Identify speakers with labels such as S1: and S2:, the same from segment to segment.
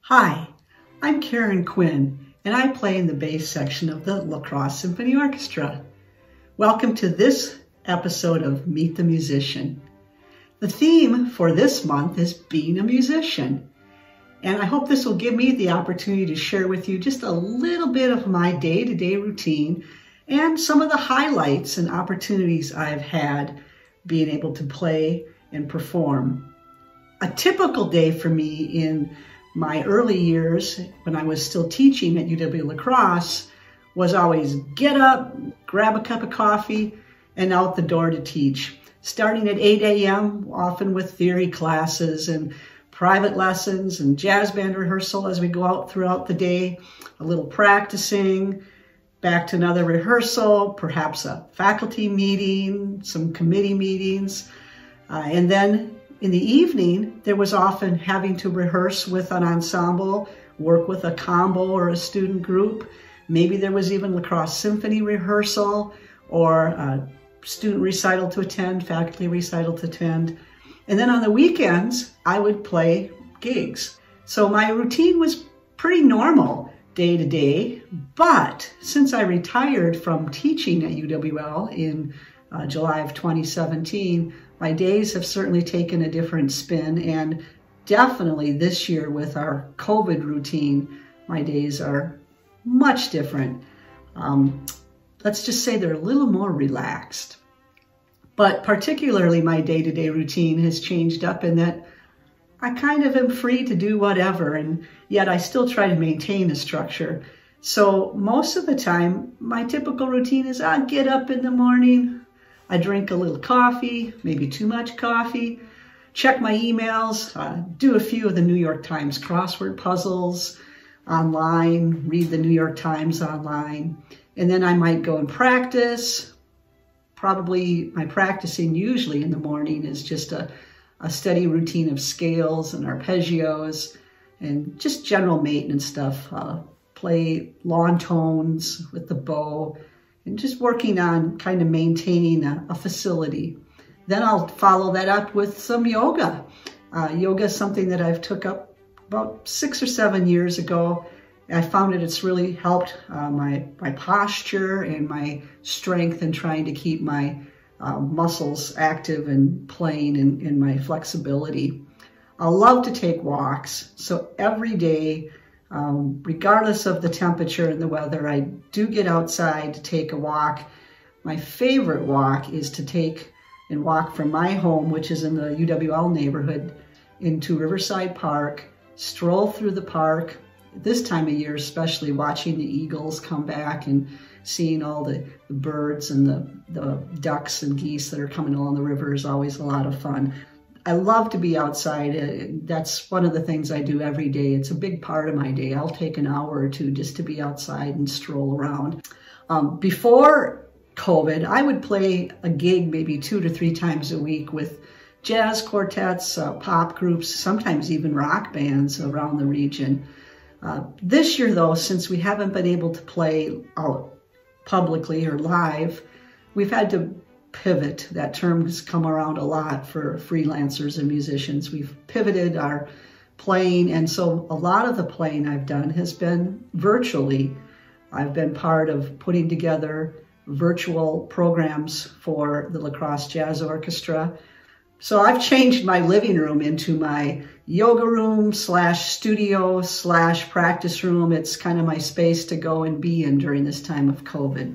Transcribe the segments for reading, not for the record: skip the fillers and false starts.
S1: Hi, I'm Karyn Quinn, and I play in the bass section of the Crosse Symphony Orchestra. Welcome to this episode of Meet the Musician. The theme for this month is being a musician, and I hope this will give me the opportunity to share with you just a little bit of my day-to-day routine and some of the highlights and opportunities I've had being able to play and perform. A typical day for me in my early years, when I was still teaching at UW-La Crosse, was always get up, grab a cup of coffee, and out the door to teach. Starting at 8 a.m., often with theory classes and private lessons and jazz band rehearsal as we go out throughout the day, a little practicing, back to another rehearsal, perhaps a faculty meeting, some committee meetings, and then in the evening, there was often having to rehearse with an ensemble, work with a combo or a student group. Maybe there was even La Crosse Symphony rehearsal or a student recital to attend, faculty recital to attend. And then on the weekends, I would play gigs. So my routine was pretty normal day to day, but since I retired from teaching at UWL in July of 2017, my days have certainly taken a different spin, and definitely this year with our COVID routine, my days are much different. Let's just say they're a little more relaxed. But particularly my day-to-day routine has changed up in that I kind of am free to do whatever, and yet I still try to maintain a structure. So most of the time, my typical routine is I get up in the morning, I drink a little coffee, maybe too much coffee, check my emails, do a few of the New York Times crossword puzzles online, read the New York Times online, and then I might go and practice. Probably my practicing usually in the morning is just a steady routine of scales and arpeggios and just general maintenance stuff. Play lawn tones with the bow, and just working on kind of maintaining a facility. Then I'll follow that up with some yoga. Yoga is something that I've took up about 6 or 7 years ago. I found that it's really helped my posture and my strength in trying to keep my muscles active and playing and my flexibility. I love to take walks, so every day, regardless of the temperature and the weather, I do get outside to take a walk. My favorite walk is to take and walk from my home, which is in the UWL neighborhood, into Riverside Park, stroll through the park, this time of year especially, watching the eagles come back and seeing all the birds and the ducks and geese that are coming along the river is always a lot of fun. I love to be outside. That's one of the things I do every day. It's a big part of my day. I'll take an hour or two just to be outside and stroll around. Before COVID, I would play a gig maybe 2 to 3 times a week with jazz quartets, pop groups, sometimes even rock bands around the region. This year though, since we haven't been able to play out publicly or live, we've had to pivot. That term has come around a lot for freelancers and musicians. We've pivoted our playing, and so a lot of the playing I've done has been virtually. I've been part of putting together virtual programs for the Crosse Jazz Orchestra. So I've changed my living room into my yoga room / studio / practice room. It's kind of my space to go and be in during this time of COVID.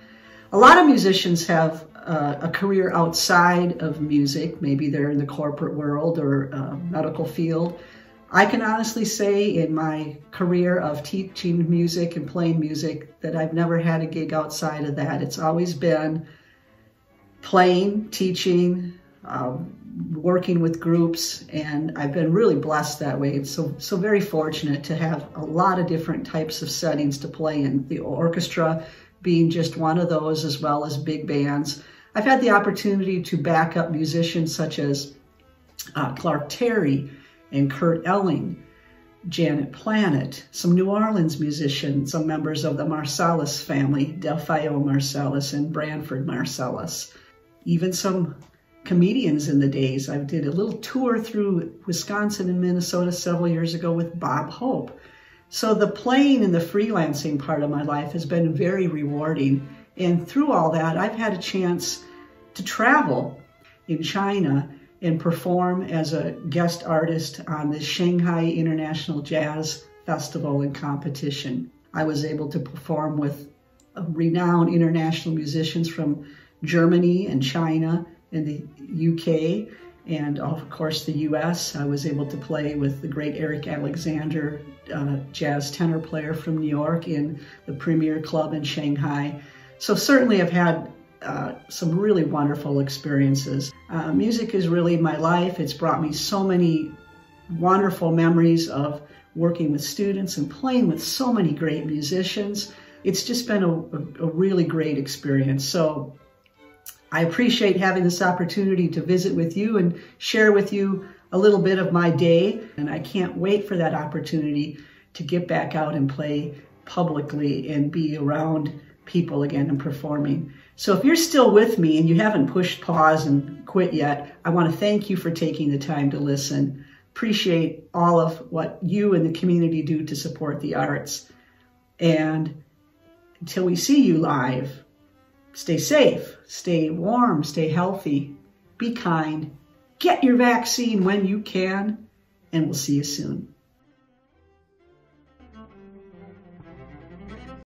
S1: A lot of musicians have a career outside of music. Maybe they're in the corporate world or medical field. I can honestly say in my career of teaching music and playing music that I've never had a gig outside of that. It's always been playing, teaching, working with groups, and I've been really blessed that way. It's so very fortunate to have a lot of different types of settings to play in. The orchestra being just one of those, as well as big bands. I've had the opportunity to back up musicians such as Clark Terry and Kurt Elling, Janet Planet, some New Orleans musicians, some members of the Marsalis family, Delphio Marsalis and Branford Marsalis, even some comedians in the days. I did a little tour through Wisconsin and Minnesota several years ago with Bob Hope. So the playing and the freelancing part of my life has been very rewarding. And through all that, I've had a chance to travel in China and perform as a guest artist on the Shanghai International Jazz Festival and Competition. I was able to perform with renowned international musicians from Germany and China and the UK, and of course the US. I was able to play with the great Eric Alexander, jazz tenor player from New York, in the Premier Club in Shanghai. So certainly I've had some really wonderful experiences. Music is really my life. It's brought me so many wonderful memories of working with students and playing with so many great musicians. It's just been a really great experience. So I appreciate having this opportunity to visit with you and share with you a little bit of my day. And I can't wait for that opportunity to get back out and play publicly and be around people again and performing. So if you're still with me and you haven't pushed pause and quit yet, I want to thank you for taking the time to listen. Appreciate all of what you and the community do to support the arts. And until we see you live, stay safe, stay warm, stay healthy, be kind, get your vaccine when you can, and we'll see you soon.